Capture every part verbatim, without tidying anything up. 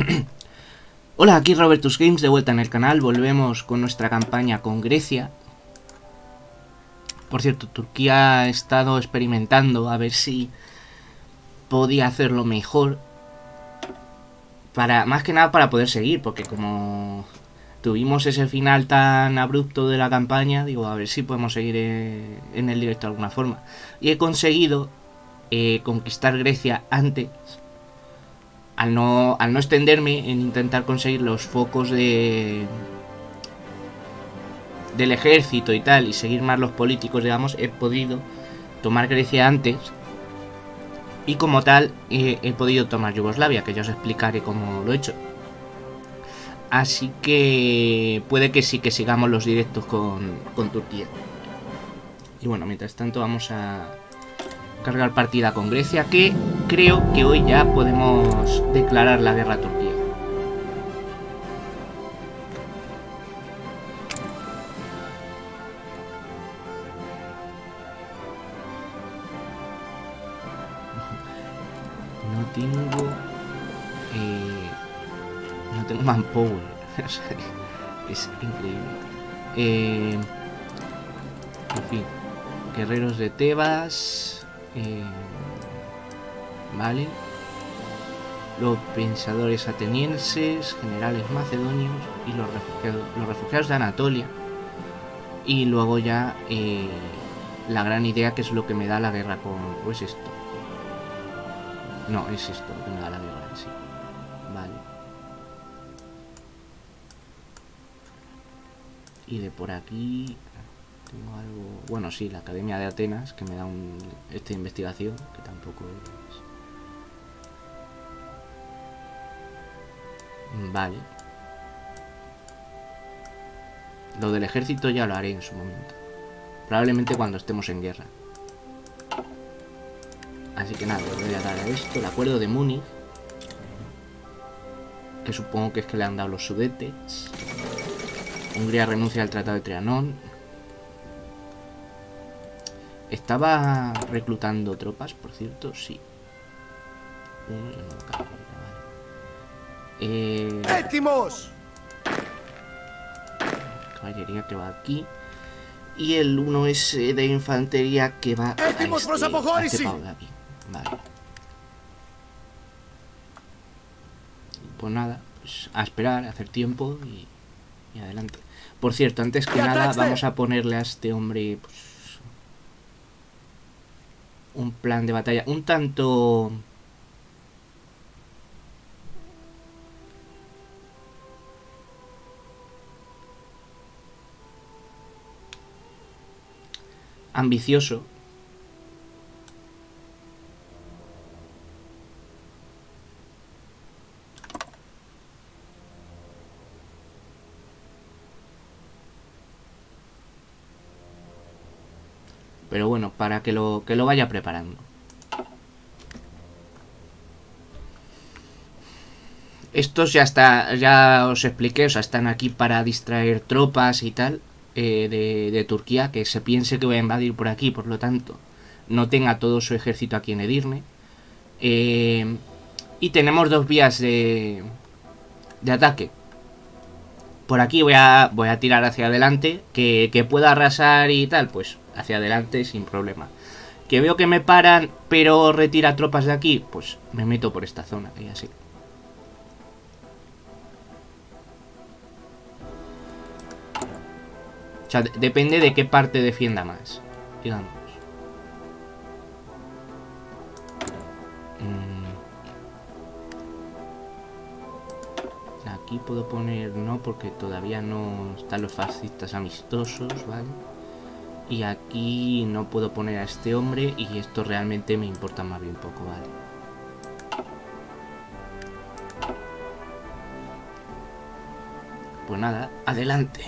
Hola, aquí Robertus Games de vuelta en el canal. Volvemos con nuestra campaña con Grecia. Por cierto, Turquía ha estado experimentando a ver si podía hacerlo mejor. Para, más que nada para poder seguir, porque como tuvimos ese final tan abrupto de la campaña, digo, a ver si podemos seguir en, en el directo de alguna forma. Y he conseguido eh, conquistar Grecia antes. Al no, al no extenderme en intentar conseguir los focos de del ejército y tal, y seguir más los políticos, digamos, he podido tomar Grecia antes. Y como tal, eh, he podido tomar Yugoslavia, que ya os explicaré cómo lo he hecho. Así que puede que sí que sigamos los directos con, con Turquía. Y bueno, mientras tanto vamos a cargar partida con Grecia, que creo que hoy ya podemos declarar la guerra a Turquía. No tengo... Eh, no tengo manpower. O sea, es increíble. Eh, en fin. Guerreros de Tebas... Eh, vale. Los pensadores atenienses, generales macedonios y los refugiados, los refugiados de Anatolia. Y luego ya eh, la gran idea, que es lo que me da la guerra con... Pues esto. No, es esto lo que me da la guerra en sí. Vale. Y de por aquí... Tengo algo... Bueno, sí, la Academia de Atenas, que me da un... esta investigación, que tampoco es... Vale. Lo del ejército ya lo haré en su momento. Probablemente cuando estemos en guerra. Así que nada, le voy a dar a esto. El acuerdo de Múnich. Que supongo que es que le han dado los Sudetes. Hungría renuncia al Tratado de Trianón. Estaba reclutando tropas, por cierto, sí. Uno ya no carga, vale. Eh... ¡Étimos! Caballería que va aquí. Y el uno ese de infantería que va a este, a este pavo de aquí. Vale. Pues nada, pues a esperar, a hacer tiempo y, y adelante. Por cierto, antes que nada vamos a ponerle a este hombre pues, un plan de batalla un tanto... ambicioso. Pero bueno, para que lo, que lo vaya preparando. Estos ya está, ya os expliqué, o sea, están aquí para distraer tropas y tal. Eh, de, de Turquía, que se piense que voy a invadir por aquí, por lo tanto no tenga todo su ejército aquí en Edirne. Eh, y tenemos dos vías de, de ataque. Por aquí voy a, voy a tirar hacia adelante, que, que pueda arrasar y tal, pues hacia adelante sin problema. Que veo que me paran, pero retira tropas de aquí, pues me meto por esta zona y así. O sea, depende de qué parte defienda más, digamos. Mm. Aquí puedo poner no, porque todavía no están los fascistas amistosos, ¿vale? Y aquí no puedo poner a este hombre y esto realmente me importa más bien poco, ¿vale? Pues nada, adelante.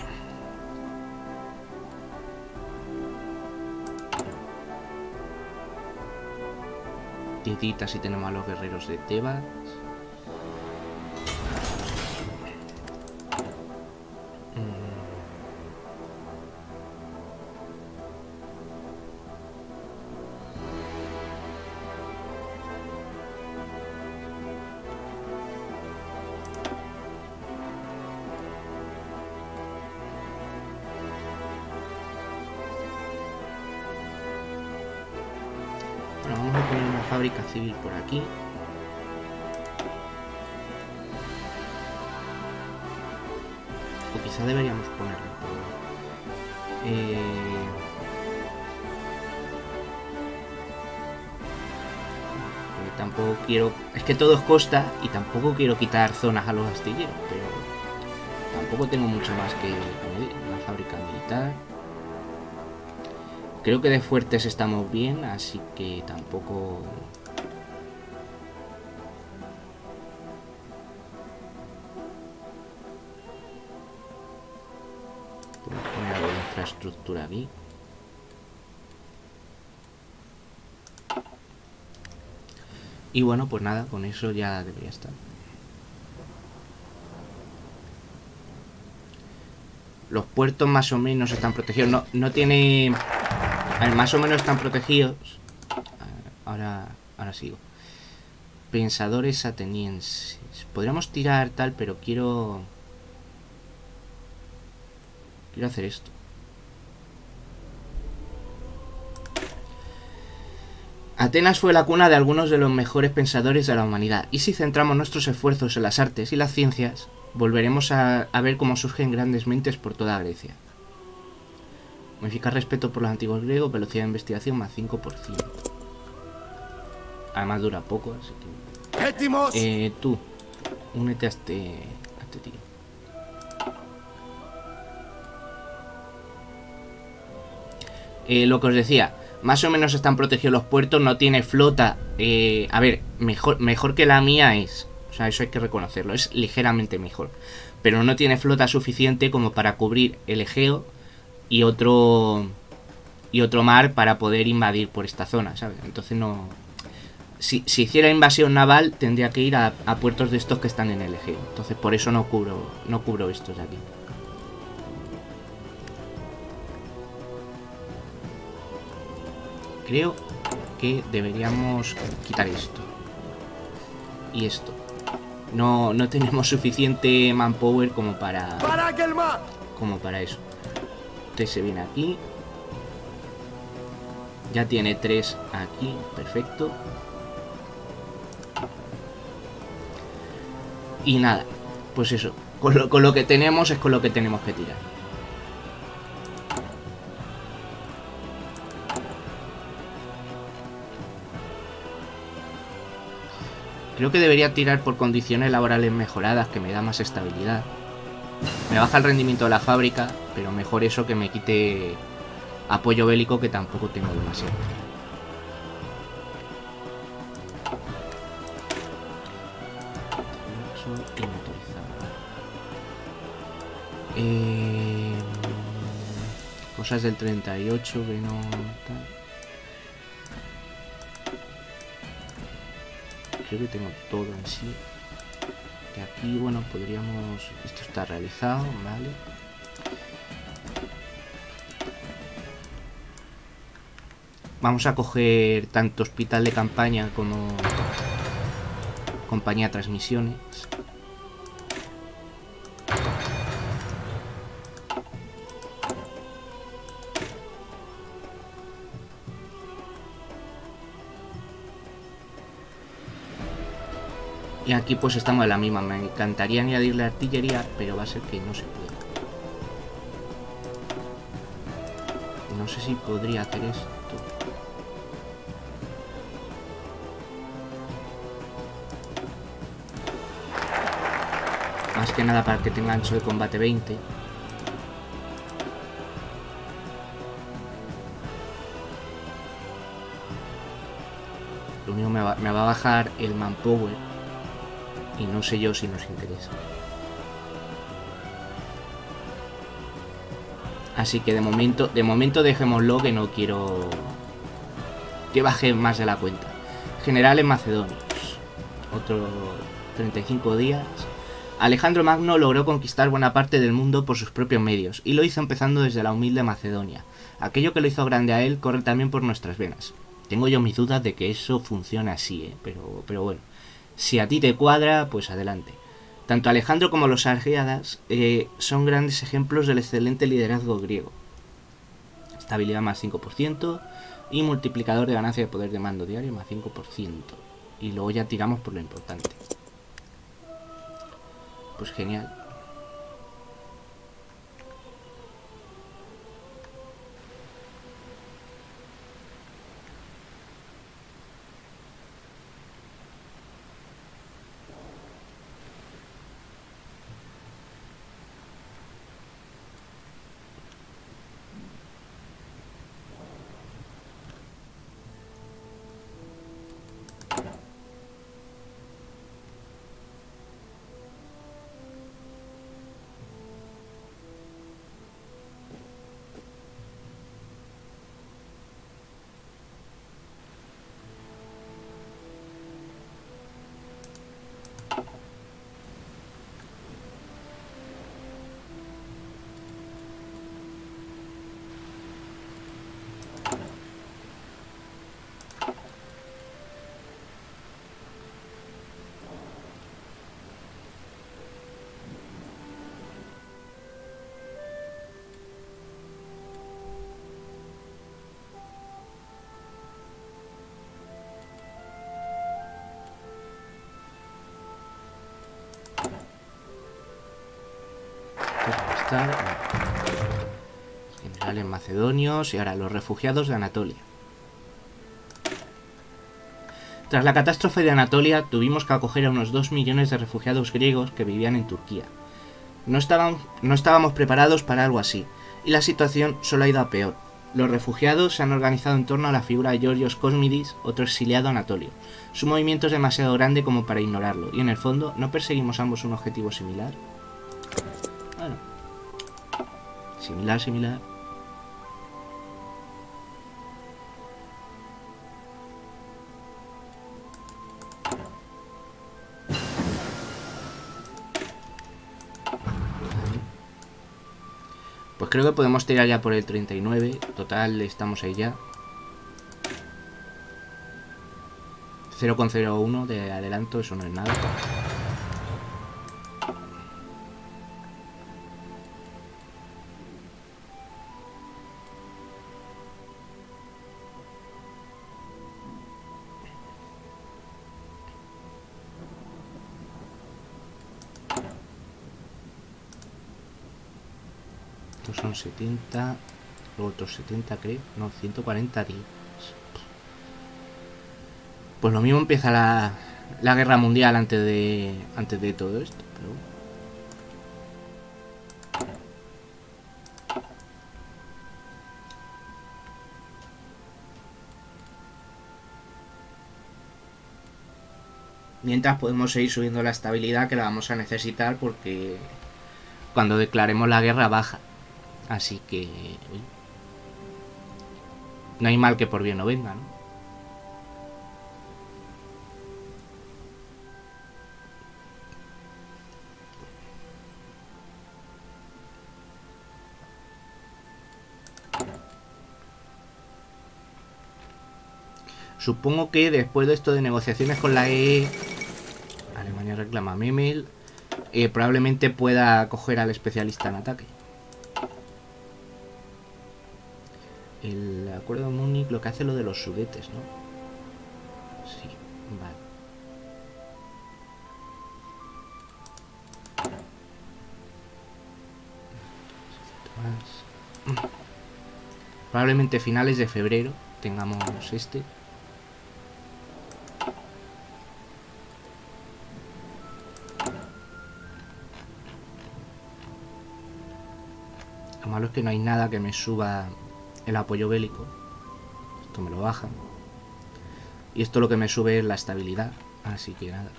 Titita si tenemos a los guerreros de Tebas. fábrica civil por aquí. O quizá deberíamos ponerlo. Pero... Eh... Tampoco quiero... Es que todo es costa y tampoco quiero quitar zonas a los astilleros, pero tampoco tengo mucho más que añadir. Una fábrica militar. Creo que de fuertes estamos bien, así que tampoco... Podemos poner algo de infraestructura aquí. Y bueno, pues nada, con eso ya debería estar. Los puertos más o menos están protegidos. No, no tiene... A ver, más o menos están protegidos. Ahora, ahora sigo. Pensadores atenienses. Podríamos tirar tal, pero quiero... Quiero hacer esto. Atenas fue la cuna de algunos de los mejores pensadores de la humanidad, y si centramos nuestros esfuerzos en las artes y las ciencias, volveremos a, a ver cómo surgen grandes mentes por toda Grecia. Modificar respeto por los antiguos griegos, velocidad de investigación más cinco por ciento. Además dura poco, así que... Eh, tú, únete a este, a este tío. Eh, lo que os decía... Más o menos están protegidos los puertos, no tiene flota. Eh, a ver, mejor, mejor que la mía es. O sea, eso hay que reconocerlo, es ligeramente mejor. Pero no tiene flota suficiente como para cubrir el Egeo y otro y otro mar para poder invadir por esta zona, ¿sabes? Entonces no... Si, si hiciera invasión naval, tendría que ir a, a puertos de estos que están en el Egeo. Entonces por eso no cubro, no cubro estos de aquí. Creo que deberíamos quitar esto. Y esto. No, no tenemos suficiente manpower como para... Como para eso. Usted se viene aquí. Ya tiene tres aquí. Perfecto. Y nada. Pues eso. Con lo, con lo que tenemos es con lo que tenemos que tirar. Creo que debería tirar por condiciones laborales mejoradas, que me da más estabilidad. Me baja el rendimiento de la fábrica, pero mejor eso que me quite apoyo bélico, que tampoco tengo demasiado. Eh, cosas del treinta y ocho que no... Tal. Creo que tengo todo en sí. Y aquí, bueno, podríamos... Esto está realizado, ¿vale? Vamos a coger tanto hospital de campaña como compañía de transmisiones. Y aquí pues estamos en la misma. Me encantaría añadirle artillería, pero va a ser que no se puede. No sé si podría hacer esto. Más que nada para que tenga ancho de combate veinte. Lo único me va, me va a bajar el manpower. Y no sé yo si nos interesa. Así que de momento, de momento dejémoslo, que no quiero que baje más de la cuenta. Generales macedonios. Otro treinta y cinco días. Alejandro Magno logró conquistar buena parte del mundo por sus propios medios, y lo hizo empezando desde la humilde Macedonia. Aquello que lo hizo grande a él corre también por nuestras venas. Tengo yo mis dudas de que eso funcione así, ¿eh? pero, pero bueno. Si a ti te cuadra, pues adelante. Tanto Alejandro como los argeadas eh, son grandes ejemplos del excelente liderazgo griego. Estabilidad más cinco por ciento. Y multiplicador de ganancia de poder de mando diario más cinco por ciento. Y luego ya tiramos por lo importante. Pues genial. Generales macedonios y ahora los refugiados de Anatolia. Tras la catástrofe de Anatolia tuvimos que acoger a unos dos millones de refugiados griegos que vivían en Turquía. No estábamos, no estábamos preparados para algo así y la situación solo ha ido a peor. Los refugiados se han organizado en torno a la figura de Georgios Cosmidis, otro exiliado anatolio. Su movimiento es demasiado grande como para ignorarlo y en el fondo ¿no perseguimos ambos un objetivo similar? Bueno, similar, similar. Pues creo que podemos tirar ya por el treinta y nueve. Total, estamos ahí ya. cero coma cero uno de adelanto, eso no es nada. Estos son setenta, luego otros setenta creo, no, ciento cuarenta días. Pues lo mismo empieza la, la guerra mundial antes de antes de todo esto, pero mientras podemos seguir subiendo la estabilidad, que la vamos a necesitar porque cuando declaremos la guerra baja. Así que uy, no hay mal que por bien no venga, ¿no? Supongo que después de esto de negociaciones con la E E, Alemania reclama Memel, eh, probablemente pueda coger al especialista en ataque. El acuerdo de Múnich lo que hace lo de los sudetes, ¿no? Sí, vale. Probablemente finales de febrero tengamos este. Lo malo es que no hay nada que me suba el apoyo bélico. Esto me lo baja. Y esto lo que me sube es la estabilidad. Así que nada.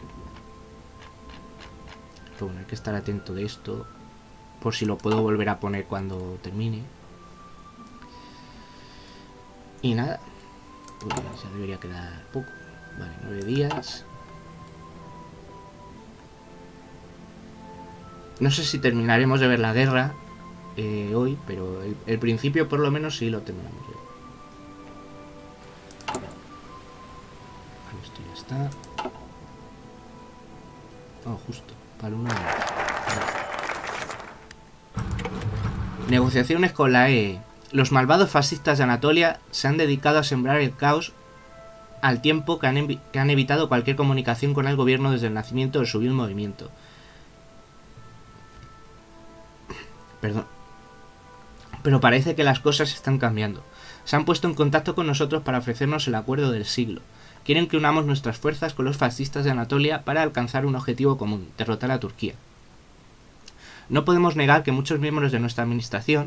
Pero bueno, hay que estar atento de esto. Por si lo puedo volver a poner cuando termine. Y nada. Pues ya debería quedar poco. Vale, nueve días. No sé si terminaremos de ver la guerra eh, hoy, pero el, el principio por lo menos sí lo terminamos de ver. Vale, esto ya está. Oh, justo. Para una... Vale. Negociaciones con la E E. Los malvados fascistas de Anatolia se han dedicado a sembrar el caos al tiempo que han, que han evitado cualquier comunicación con el gobierno desde el nacimiento de su vil movimiento. Perdón. Pero parece que las cosas están cambiando. Se han puesto en contacto con nosotros para ofrecernos el acuerdo del siglo. Quieren que unamos nuestras fuerzas con los fascistas de Anatolia para alcanzar un objetivo común, derrotar a Turquía. No podemos negar que muchos miembros de nuestra administración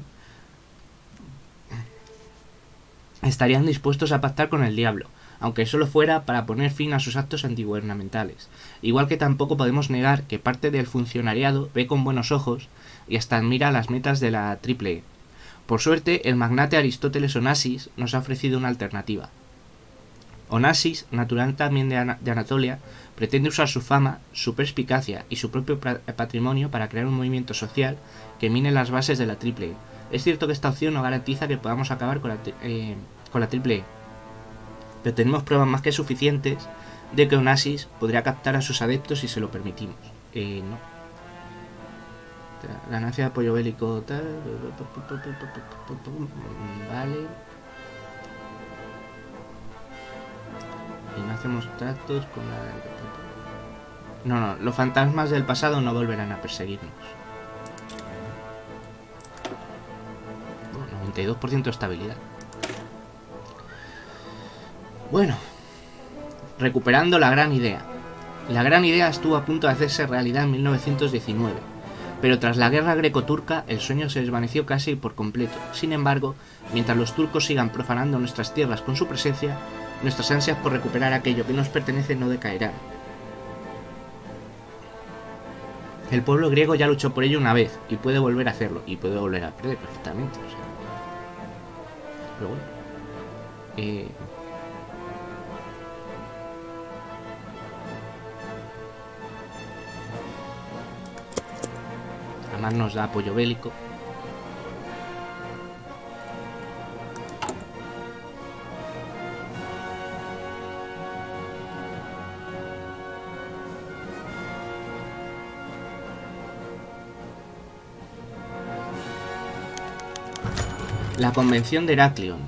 estarían dispuestos a pactar con el diablo, aunque solo fuera para poner fin a sus actos antigubernamentales. Igual que tampoco podemos negar que parte del funcionariado ve con buenos ojos y hasta admira las metas de la Triple E. Por suerte, el magnate Aristóteles Onassis nos ha ofrecido una alternativa. Onassis, natural también de, Ana de Anatolia, pretende usar su fama, su perspicacia y su propio patrimonio para crear un movimiento social que mine las bases de la Triple E. Es cierto que esta opción no garantiza que podamos acabar con la, eh, con la Triple E, pero tenemos pruebas más que suficientes de que Onassis podría captar a sus adeptos si se lo permitimos. Eh, no. Ganancia de apoyo bélico, tal. Vale. Y no hacemos tratos con la... No, no, los fantasmas del pasado no volverán a perseguirnos. noventa y dos por ciento de estabilidad. Bueno, recuperando la gran idea. La gran idea estuvo a punto de hacerse realidad en mil novecientos diecinueve, pero tras la guerra greco-turca el sueño se desvaneció casi por completo. Sin embargo, mientras los turcos sigan profanando nuestras tierras con su presencia, nuestras ansias por recuperar aquello que nos pertenece no decaerán. El pueblo griego ya luchó por ello una vez y puede volver a hacerlo, y puede volver a perder perfectamente. O sea. Pero bueno. Eh... Además nos da apoyo bélico. La Convención de Heraclión.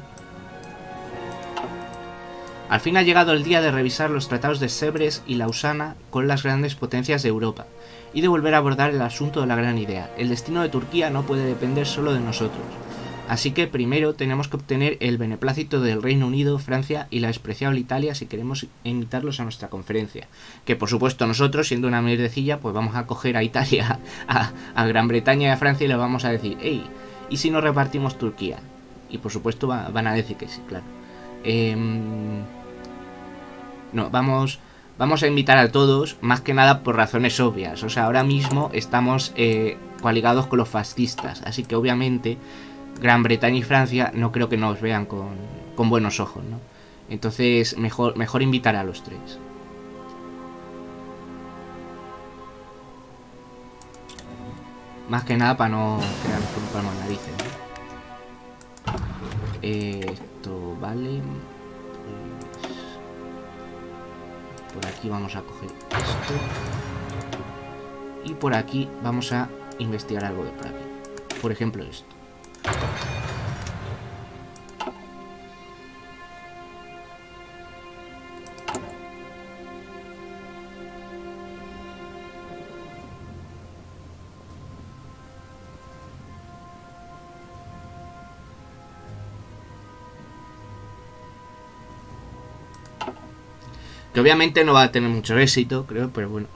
Al fin ha llegado el día de revisar los tratados de Sèvres y Lausana con las grandes potencias de Europa, y de volver a abordar el asunto de la gran idea. El destino de Turquía no puede depender solo de nosotros, así que primero tenemos que obtener el beneplácito del Reino Unido, Francia y la despreciable Italia si queremos invitarlos a nuestra conferencia. Que por supuesto nosotros, siendo una mierdecilla, pues vamos a coger a Italia, a, a Gran Bretaña y a Francia y le vamos a decir, hey, ¿y si nos repartimos Turquía? Y por supuesto va, van a decir que sí, claro. Eh, no, vamos... Vamos a invitar a todos, más que nada por razones obvias. O sea, ahora mismo estamos eh, coaligados con los fascistas. Así que obviamente Gran Bretaña y Francia no creo que nos vean con, con buenos ojos, ¿no? Entonces mejor, mejor invitar a los tres. Más que nada para no quedarnos con palmas narices, ¿no? Eh, esto vale... Por aquí vamos a coger esto. Y por aquí vamos a investigar algo de por aquí. Por ejemplo esto. Que obviamente no va a tener mucho éxito, creo, pero bueno.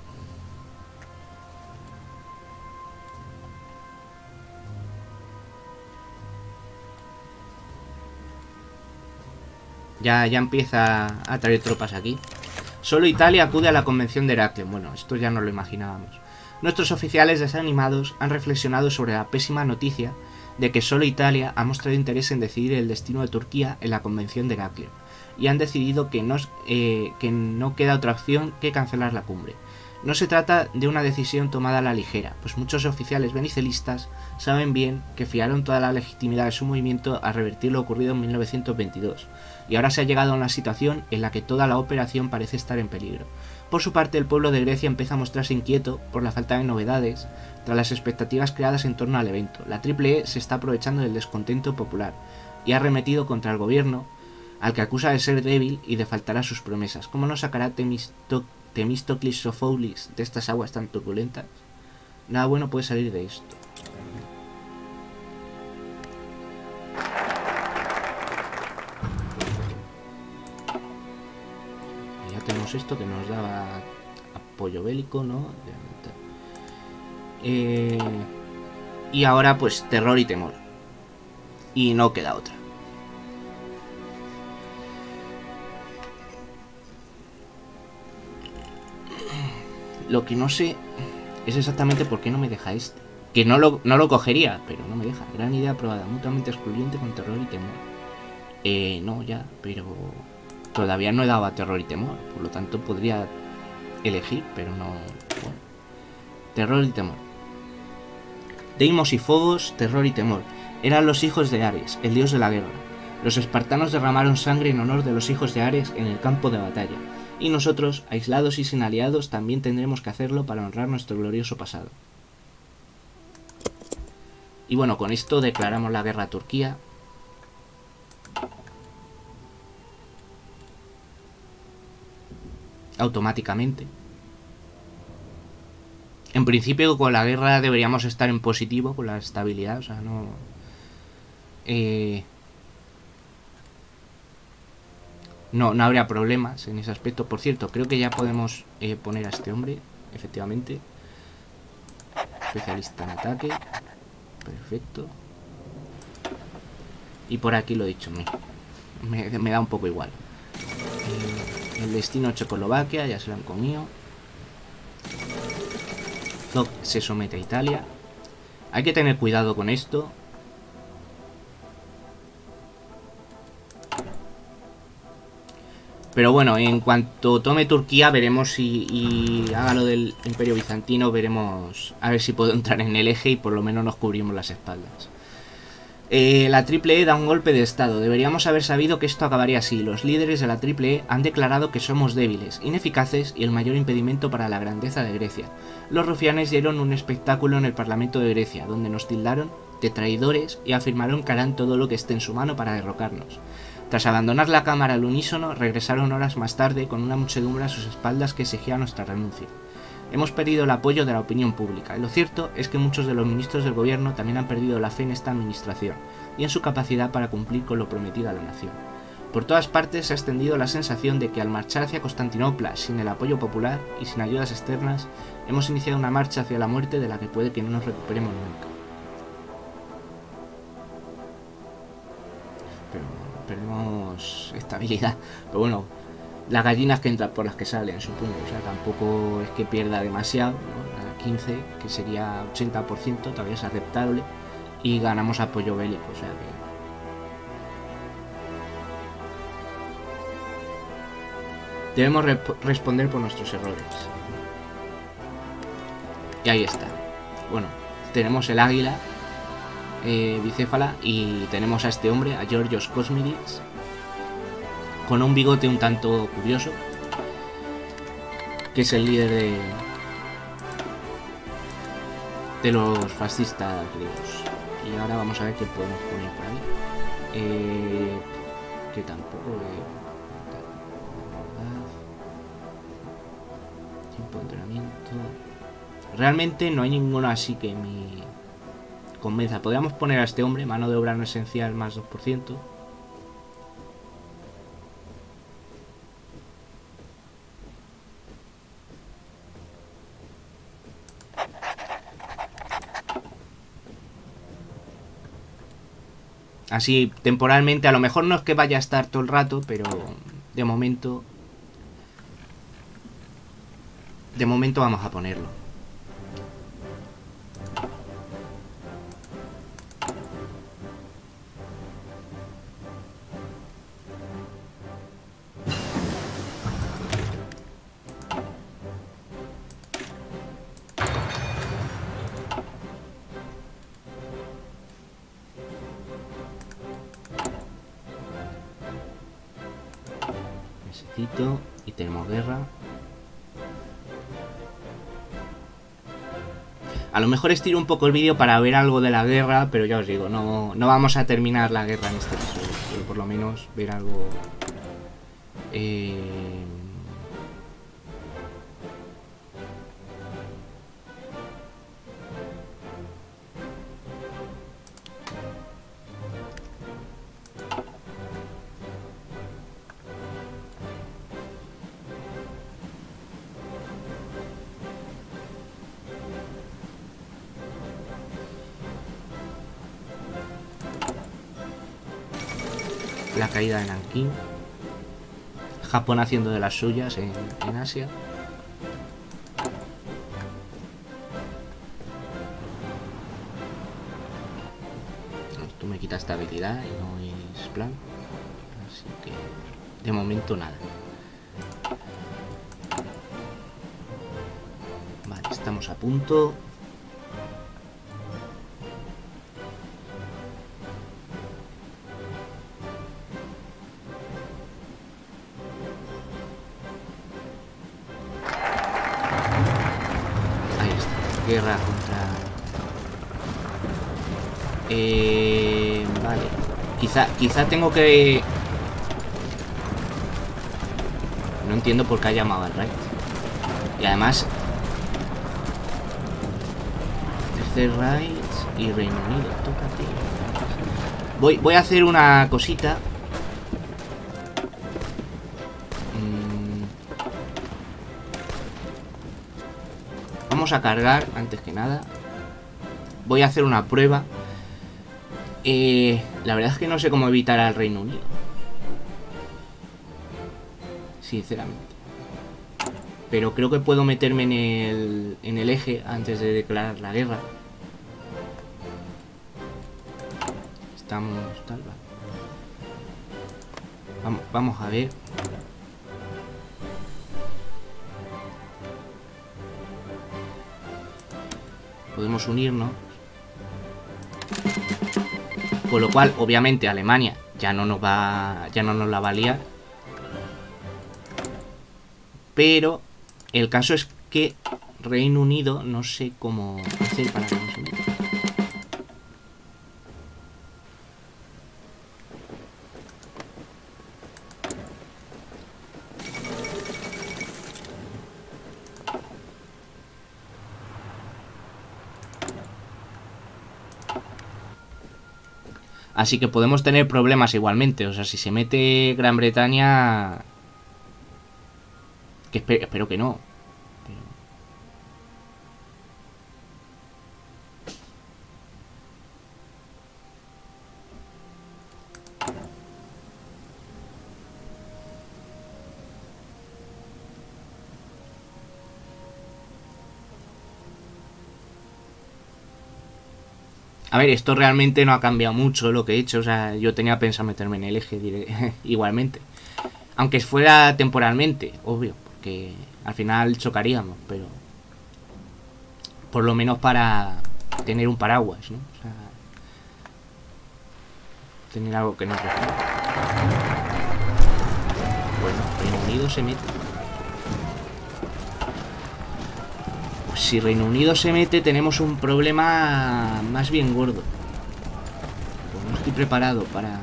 Ya, ya empieza a traer tropas aquí. Solo Italia acude a la Convención de Heraclión. Bueno, esto ya no lo imaginábamos. Nuestros oficiales desanimados han reflexionado sobre la pésima noticia de que solo Italia ha mostrado interés en decidir el destino de Turquía en la Convención de Heraclión, y han decidido que no, eh, que no queda otra opción que cancelar la cumbre. No se trata de una decisión tomada a la ligera, pues muchos oficiales benicelistas saben bien que fiaron toda la legitimidad de su movimiento a revertir lo ocurrido en mil novecientos veintidós, y ahora se ha llegado a una situación en la que toda la operación parece estar en peligro. Por su parte, el pueblo de Grecia empieza a mostrarse inquieto por la falta de novedades tras las expectativas creadas en torno al evento. La Triple E se está aprovechando del descontento popular y ha arremetido contra el gobierno, al que acusa de ser débil y de faltar a sus promesas. ¿Cómo no sacará Temisto Temístocles Sofoulis de estas aguas tan turbulentas? Nada bueno puede salir de esto. Ya tenemos esto que nos da apoyo bélico, ¿no? Eh, y ahora pues terror y temor. Y no queda otra. Lo que no sé es exactamente por qué no me deja este. Que no lo, no lo cogería, pero no me deja. Gran idea aprobada, mutuamente excluyente con terror y temor. Eh, no, ya, pero todavía no he dado a terror y temor. Por lo tanto podría elegir, pero no... Bueno. Terror y temor. Deimos y Fobos, terror y temor. Eran los hijos de Ares, el dios de la guerra. Los espartanos derramaron sangre en honor de los hijos de Ares en el campo de batalla. Y nosotros, aislados y sin aliados, también tendremos que hacerlo para honrar nuestro glorioso pasado. Y bueno, con esto declaramos la guerra a Turquía. Automáticamente. En principio con la guerra deberíamos estar en positivo, con la estabilidad, o sea, no... Eh... No, no habría problemas en ese aspecto. Por cierto, creo que ya podemos eh, poner a este hombre, efectivamente. Especialista en ataque. Perfecto. Y por aquí lo he dicho, me, me, me da un poco igual. Eh, el destino Checoslovaquia, ya se lo han comido. Zog se somete a Italia. Hay que tener cuidado con esto. Pero bueno, en cuanto tome Turquía veremos si y haga lo del Imperio Bizantino, veremos a ver si puedo entrar en el eje y por lo menos nos cubrimos las espaldas. Eh, la Triple E da un golpe de estado. Deberíamos haber sabido que esto acabaría así. Los líderes de la Triple E han declarado que somos débiles, ineficaces y el mayor impedimento para la grandeza de Grecia. Los rufianes dieron un espectáculo en el Parlamento de Grecia, donde nos tildaron de traidores y afirmaron que harán todo lo que esté en su mano para derrocarnos. Tras abandonar la cámara al unísono, regresaron horas más tarde con una muchedumbre a sus espaldas que exigía nuestra renuncia. Hemos perdido el apoyo de la opinión pública, y lo cierto es que muchos de los ministros del gobierno también han perdido la fe en esta administración y en su capacidad para cumplir con lo prometido a la nación. Por todas partes se ha extendido la sensación de que al marchar hacia Constantinopla sin el apoyo popular y sin ayudas externas, hemos iniciado una marcha hacia la muerte de la que puede que no nos recuperemos nunca. Pero perdemos estabilidad, pero bueno, las gallinas que entran por las que salen, supongo, o sea, tampoco es que pierda demasiado, ¿no? A quince, que sería ochenta por ciento, todavía es aceptable, y ganamos apoyo bélico, o sea que... Debemos re responder por nuestros errores. Y ahí está. Bueno, tenemos el águila eh, bicéfala y tenemos a este hombre, a Georgios Kosmidis, con un bigote un tanto curioso, que es el líder de, de los fascistas griegos. Y ahora vamos a ver qué podemos poner por ahí. Eh, que tampoco... Eh, tiempo de entrenamiento... Realmente no hay ninguno así que me convenza. Podríamos poner a este hombre, mano de obra no esencial, más dos por ciento. Así, temporalmente, a lo mejor no es que vaya a estar todo el rato, pero de momento... De momento vamos a ponerlo. Y tenemos guerra. A lo mejor estiro un poco el vídeo para ver algo de la guerra, pero ya os digo, no, no vamos a terminar la guerra en este episodio, pero por lo menos ver algo... Eh... La caída de Nankín. Japón haciendo de las suyas en, en Asia. Esto me quita estabilidad y no es plan. Así que de momento nada. Vale, estamos a punto. Guerra contra... Eh, vale. Quizá, quizá tengo que... No entiendo por qué ha llamado al rey. Y además... Tercer Reich y Reino Unido. Tócate. Voy, voy a hacer una cosita. Vamos a cargar, antes que nada. Voy a hacer una prueba. Eh, la verdad es que no sé cómo evitar al Reino Unido. Sinceramente. Pero creo que puedo meterme en el, en el eje antes de declarar la guerra. Estamos... Tal, va. Vamos, vamos a ver. Podemos unirnos. Con lo cual, obviamente, Alemania ya no nos va. Ya no nos la va a liar. Pero el caso es que Reino Unido no sé cómo hacer para que nos unir. Así que podemos tener problemas igualmente. O sea, si se mete Gran Bretaña... Que espero, espero que no. Pero... A ver, esto realmente no ha cambiado mucho lo que he hecho. O sea, yo tenía pensado meterme en el eje diré, igualmente. Aunque fuera temporalmente, obvio. Porque al final chocaríamos, pero... Por lo menos para tener un paraguas, ¿no? O sea... Tener algo que nos respalde. Bueno, Reino Unido se mete. Pues si Reino Unido se mete, tenemos un problema más bien gordo. Pues no estoy preparado para...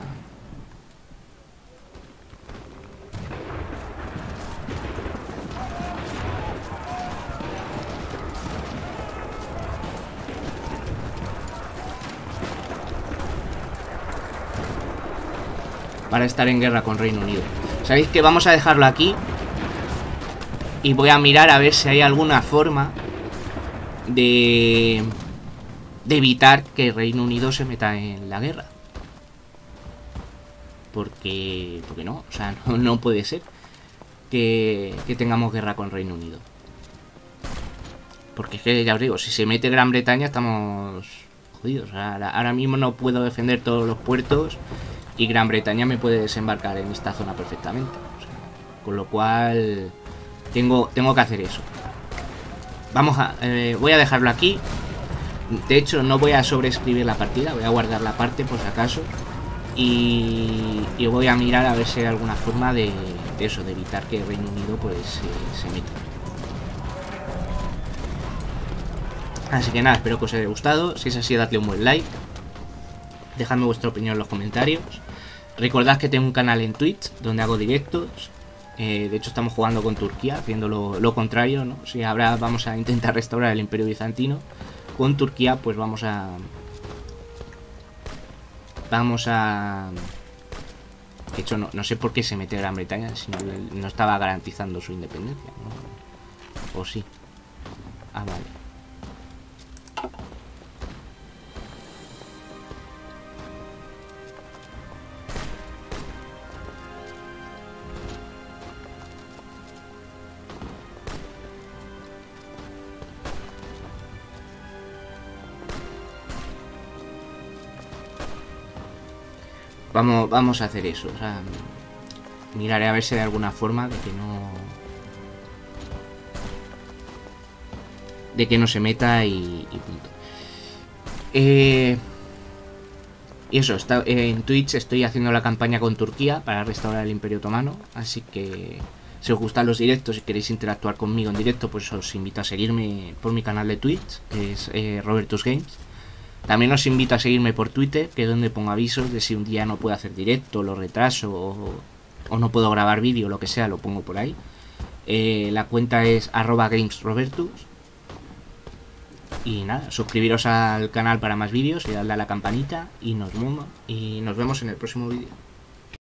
Para estar en guerra con Reino Unido. Sabéis que vamos a dejarlo aquí. Y voy a mirar a ver si hay alguna forma de, de evitar que Reino Unido se meta en la guerra. Porque, porque no, o sea, no, no puede ser que, que tengamos guerra con Reino Unido. Porque es que, ya os digo, si se mete Gran Bretaña estamos jodidos. O sea, ahora, ahora mismo no puedo defender todos los puertos y Gran Bretaña me puede desembarcar en esta zona perfectamente. O sea, con lo cual... Tengo, tengo que hacer eso. Vamos a... Eh, voy a dejarlo aquí. De hecho, no voy a sobreescribir la partida. Voy a guardar la parte por si acaso. Y, y voy a mirar a ver si hay alguna forma de, de eso, de evitar que Reino Unido pues se, se meta. Así que nada, espero que os haya gustado. Si es así, dadle un buen like. Dejadme vuestra opinión en los comentarios. Recordad que tengo un canal en Twitch donde hago directos. Eh, de hecho estamos jugando con Turquía, haciendo lo, lo contrario, ¿no? Si ahora vamos a intentar restaurar el Imperio Bizantino, con Turquía pues vamos a... Vamos a... De hecho no, no sé por qué se mete Gran Bretaña si no, no estaba garantizando su independencia, ¿no? O sí. Ah, vale. Vamos, vamos a hacer eso, o sea, miraré a ver si hay alguna forma de que no... De que no se meta y, y punto. Eh, y eso, está, eh, en Twitch estoy haciendo la campaña con Turquía para restaurar el Imperio Otomano, así que si os gustan los directos y queréis interactuar conmigo en directo, pues os invito a seguirme por mi canal de Twitch, que es eh, Robertus Games. También os invito a seguirme por Twitter, que es donde pongo avisos de si un día no puedo hacer directo, lo retraso o, o no puedo grabar vídeo, lo que sea, lo pongo por ahí. Eh, la cuenta es arroba gamesrobertus. Y nada, suscribiros al canal para más vídeos y darle a la campanita y nos vemos, y nos vemos en el próximo vídeo.